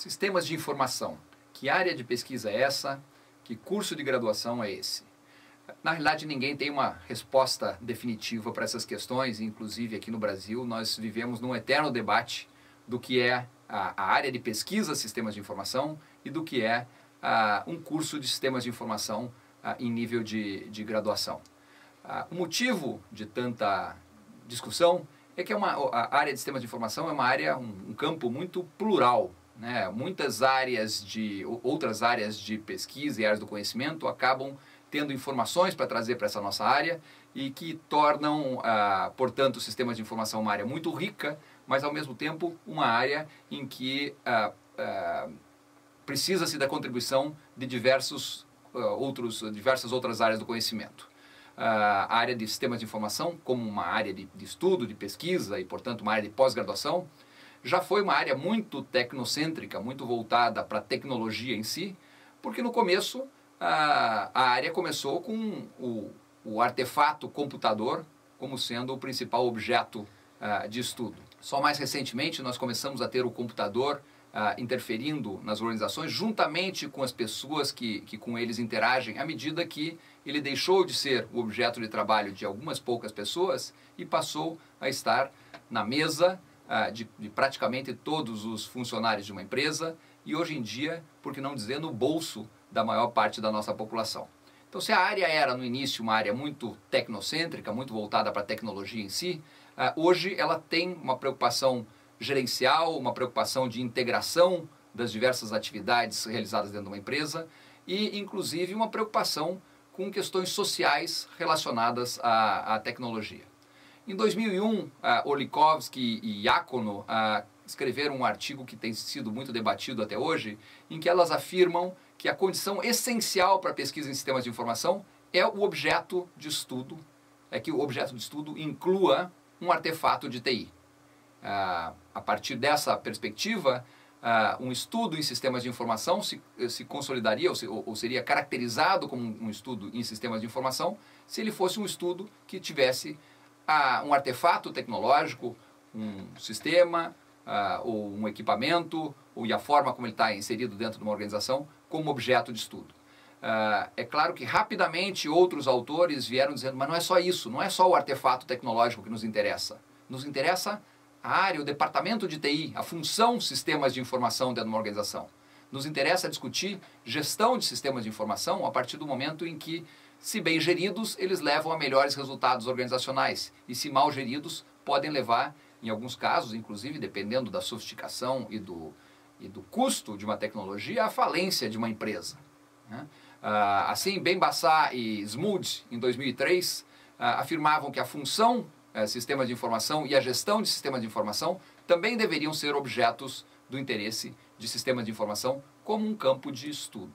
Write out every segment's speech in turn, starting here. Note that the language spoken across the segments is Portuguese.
Sistemas de informação. Que área de pesquisa é essa? Que curso de graduação é esse? Na realidade, ninguém tem uma resposta definitiva para essas questões, inclusive aqui no Brasil nós vivemos num eterno debate do que é a área de pesquisa sistemas de informação e do que é um curso de sistemas de informação em nível de graduação. O motivo de tanta discussão é que a área de sistemas de informação é uma área, um campo muito plural, né? Muitas outras áreas de pesquisa e áreas do conhecimento acabam tendo informações para trazer para essa nossa área e que tornam, portanto, o sistema de informação uma área muito rica, mas ao mesmo tempo uma área em que precisa-se da contribuição de diversas outras áreas do conhecimento. A área de sistemas de informação, como uma área de estudo, de pesquisa e, portanto, uma área de pós-graduação, já foi uma área muito tecnocêntrica, muito voltada para a tecnologia em si, porque no começo a área começou com o artefato computador como sendo o principal objeto de estudo. Só mais recentemente nós começamos a ter o computador interferindo nas organizações juntamente com as pessoas que com eles interagem, à medida que ele deixou de ser o objeto de trabalho de algumas poucas pessoas e passou a estar na mesa de praticamente todos os funcionários de uma empresa e hoje em dia, por que não dizer, no bolso da maior parte da nossa população. Então, se a área era no início uma área muito tecnocêntrica, muito voltada para a tecnologia em si, hoje ela tem uma preocupação gerencial, uma preocupação de integração das diversas atividades realizadas dentro de uma empresa e, inclusive, uma preocupação com questões sociais relacionadas à tecnologia. Em 2001, Olikovsky e Iacono escreveram um artigo que tem sido muito debatido até hoje, em que elas afirmam que a condição essencial para a pesquisa em sistemas de informação é o objeto de estudo, é que o objeto de estudo inclua um artefato de TI. A partir dessa perspectiva, um estudo em sistemas de informação se consolidaria ou seria caracterizado como um estudo em sistemas de informação se ele fosse um estudo que tivesse um artefato tecnológico, um sistema ou um equipamento e a forma como ele está inserido dentro de uma organização como objeto de estudo. É claro que rapidamente outros autores vieram dizendo, mas não é só isso, não é só o artefato tecnológico que nos interessa a área, o departamento de TI, a função sistemas de informação dentro de uma organização. Nos interessa discutir gestão de sistemas de informação a partir do momento em que, se bem geridos, eles levam a melhores resultados organizacionais e, se mal geridos, podem levar, em alguns casos, inclusive dependendo da sofisticação e do custo de uma tecnologia, à falência de uma empresa. Assim, Ben-Bassat e Smoot, em 2003, afirmavam que a função sistemas de informação e a gestão de sistemas de informação também deveriam ser objetos do interesse de sistemas de informação como um campo de estudo.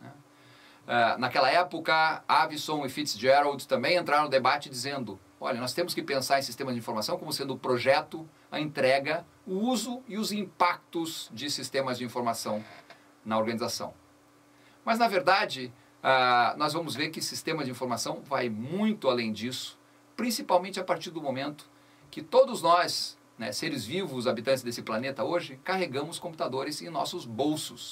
Naquela época, Avison e Fitzgerald também entraram no debate dizendo, olha, nós temos que pensar em sistemas de informação como sendo o projeto, a entrega, o uso e os impactos de sistemas de informação na organização. Mas, na verdade, nós vamos ver que sistemas de informação vai muito além disso, principalmente a partir do momento que todos nós, seres vivos, habitantes desse planeta hoje, carregamos computadores em nossos bolsos.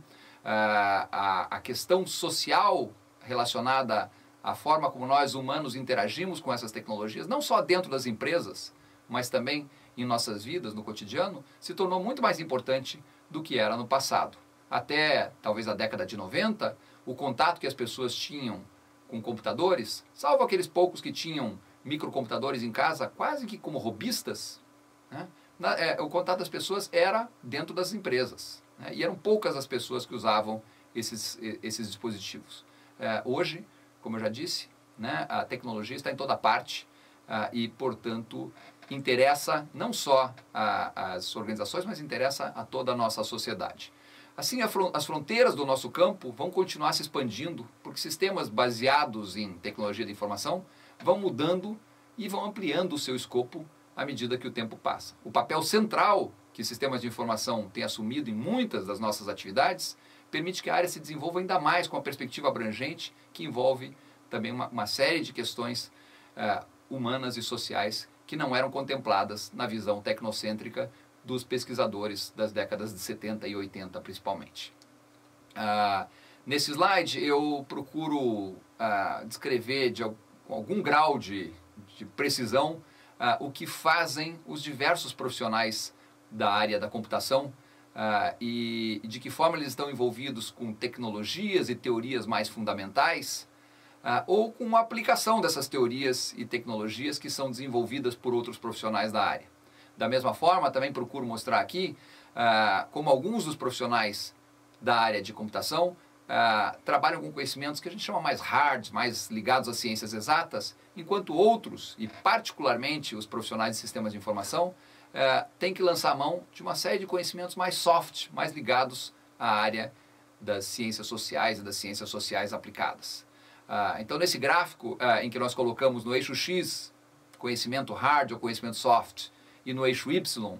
A questão social relacionada à forma como nós humanos interagimos com essas tecnologias, não só dentro das empresas, mas também em nossas vidas, no cotidiano, se tornou muito mais importante do que era no passado. Até talvez a década de 90, o contato que as pessoas tinham com computadores, salvo aqueles poucos que tinham microcomputadores em casa, quase que como hobbyistas, o contato das pessoas era dentro das empresas. E eram poucas as pessoas que usavam esses dispositivos. Hoje, como eu já disse, a tecnologia está em toda parte e, portanto, interessa não só às organizações, mas interessa a toda a nossa sociedade. Assim, as fronteiras do nosso campo vão continuar se expandindo, porque sistemas baseados em tecnologia de informação vão mudando e vão ampliando o seu escopo à medida que o tempo passa. O papel central que sistemas de informação têm assumido em muitas das nossas atividades permite que a área se desenvolva ainda mais com uma perspectiva abrangente que envolve também uma série de questões humanas e sociais que não eram contempladas na visão tecnocêntrica dos pesquisadores das décadas de 70 e 80 principalmente. Nesse slide eu procuro descrever com algum grau de precisão o que fazem os diversos profissionais da área da computação e de que forma eles estão envolvidos com tecnologias e teorias mais fundamentais ou com a aplicação dessas teorias e tecnologias que são desenvolvidas por outros profissionais da área. Da mesma forma, também procuro mostrar aqui como alguns dos profissionais da área de computação trabalham com conhecimentos que a gente chama mais hard, mais ligados às ciências exatas, enquanto outros, e particularmente os profissionais de sistemas de informação, têm que lançar a mão de uma série de conhecimentos mais soft, mais ligados à área das ciências sociais e das ciências sociais aplicadas. Então, nesse gráfico em que nós colocamos no eixo X, conhecimento hard ou conhecimento soft, e no eixo Y,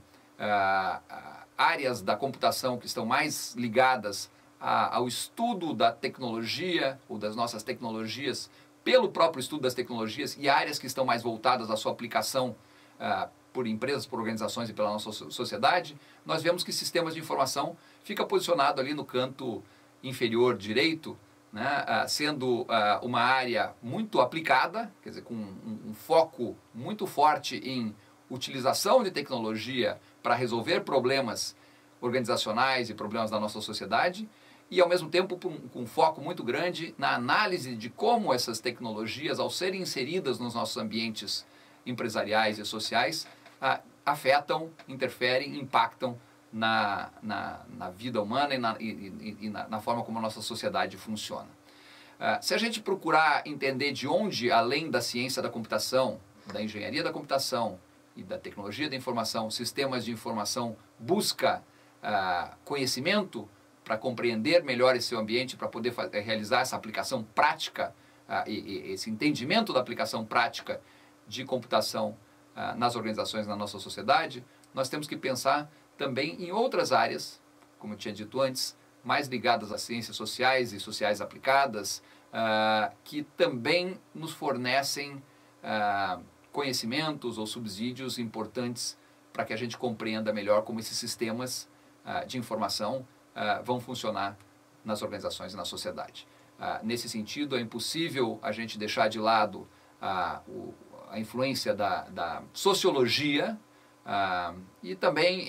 áreas da computação que estão mais ligadas ao estudo da tecnologia ou das nossas tecnologias, pelo próprio estudo das tecnologias, e áreas que estão mais voltadas à sua aplicação por empresas, por organizações e pela nossa sociedade, nós vemos que sistemas de informação fica posicionado ali no canto inferior direito, né, sendo uma área muito aplicada, quer dizer, com um foco muito forte em utilização de tecnologia para resolver problemas organizacionais e problemas da nossa sociedade, e ao mesmo tempo com um foco muito grande na análise de como essas tecnologias, ao serem inseridas nos nossos ambientes empresariais e sociais, afetam, interferem, impactam na vida humana e na forma como a nossa sociedade funciona. Se a gente procurar entender de onde, além da ciência da computação, da engenharia da computação e da tecnologia da informação, sistemas de informação busca conhecimento para compreender melhor esse seu ambiente, para poder realizar essa aplicação prática, esse entendimento da aplicação prática de computação nas organizações, na nossa sociedade, nós temos que pensar também em outras áreas, como eu tinha dito antes, mais ligadas às ciências sociais e sociais aplicadas, que também nos fornecem conhecimentos ou subsídios importantes para que a gente compreenda melhor como esses sistemas de informação vão funcionar nas organizações e na sociedade. Nesse sentido, é impossível a gente deixar de lado a influência da sociologia e também,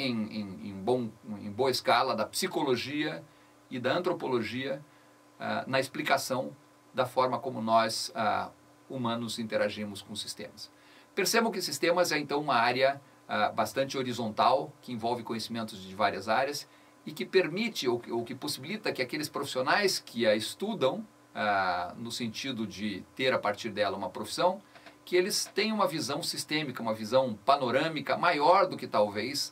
em boa escala, da psicologia e da antropologia na explicação da forma como nós, humanos, interagimos com sistemas. Percebam que sistemas é, então, uma área bastante horizontal, que envolve conhecimentos de várias áreas e que permite ou que possibilita que aqueles profissionais que a estudam, no sentido de ter a partir dela uma profissão, que eles tenham uma visão sistêmica, uma visão panorâmica maior do que talvez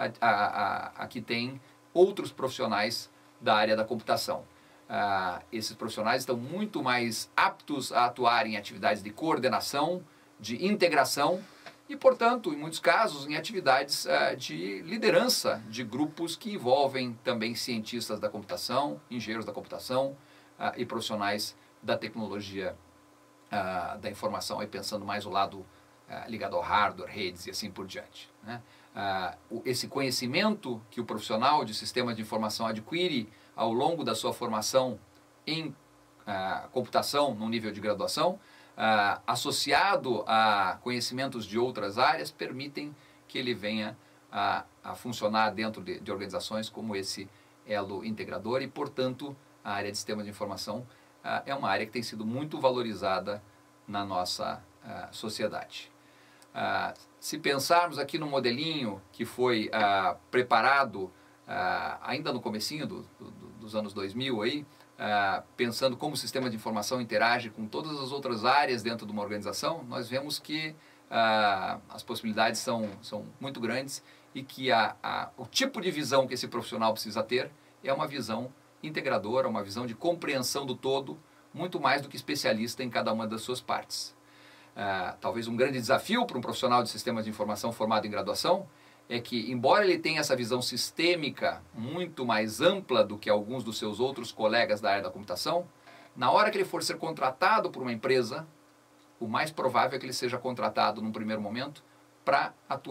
a que tem outros profissionais da área da computação. Esses profissionais estão muito mais aptos a atuar em atividades de coordenação, de integração e, portanto, em muitos casos, em atividades de liderança de grupos que envolvem também cientistas da computação, engenheiros da computação e profissionais da tecnologia da informação, aí pensando mais o lado ligado ao hardware, redes e assim por diante, né? Esse conhecimento que o profissional de sistemas de informação adquire ao longo da sua formação em computação no nível de graduação, associado a conhecimentos de outras áreas, permitem que ele venha a funcionar dentro de organizações como esse elo integrador e, portanto, a área de sistemas de informação é uma área que tem sido muito valorizada na nossa sociedade. Se pensarmos aqui no modelinho que foi preparado ainda no comecinho dos anos 2000, aí, pensando como o sistema de informação interage com todas as outras áreas dentro de uma organização, nós vemos que as possibilidades são muito grandes e que o tipo de visão que esse profissional precisa ter é uma visão integradora, uma visão de compreensão do todo, muito mais do que especialista em cada uma das suas partes. Talvez um grande desafio para um profissional de sistemas de informação formado em graduação é que, embora ele tenha essa visão sistêmica muito mais ampla do que alguns dos seus outros colegas da área da computação, na hora que ele for ser contratado por uma empresa, o mais provável é que ele seja contratado num primeiro momento para atuar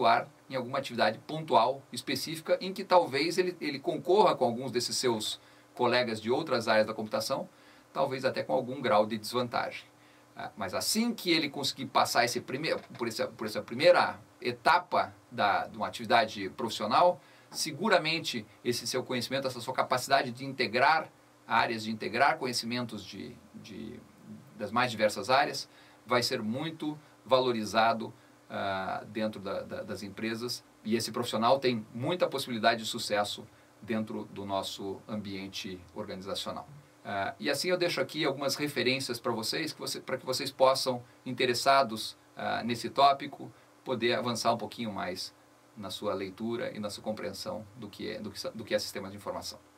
em alguma atividade pontual, específica, em que talvez ele concorra com alguns desses seus colegas de outras áreas da computação, talvez até com algum grau de desvantagem. Mas assim que ele conseguir passar por essa primeira etapa de uma atividade profissional, seguramente esse seu conhecimento, essa sua capacidade de integrar áreas, de integrar conhecimentos das mais diversas áreas, vai ser muito valorizado dentro das empresas, e esse profissional tem muita possibilidade de sucesso dentro do nosso ambiente organizacional. E assim eu deixo aqui algumas referências para vocês, para que vocês possam, interessados nesse tópico, poder avançar um pouquinho mais na sua leitura e na sua compreensão do que é sistema de informação.